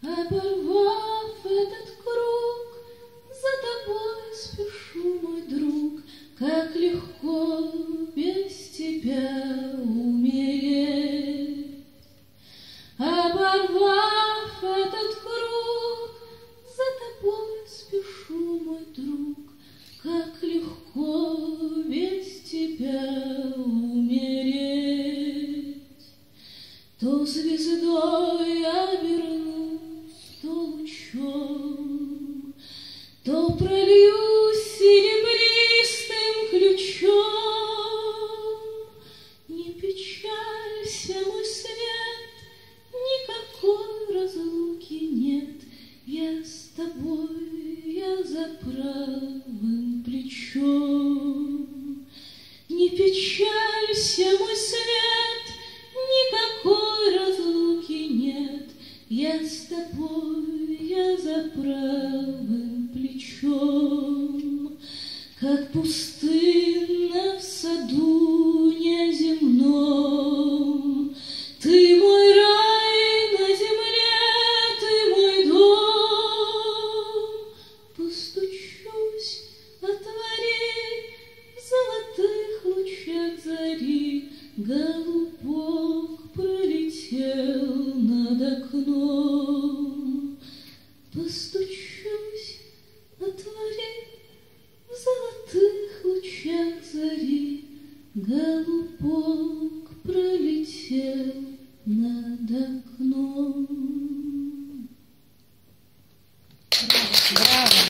Оборвав этот круг, за тобой спешу, мой друг, как легко без тебя умереть. Оборвав этот круг, за тобой спешу, мой друг, как легко без тебя умереть. То звездой обернусь, то лучом, то прольюсь серебристым ключом. Не печалься, мой свет, никакой разлуки нет. Я с тобой, я за правым плечом. Не печалься, мой свет, никакой разлуки нет. Я с тобой, я за правым плечом. Как пустынный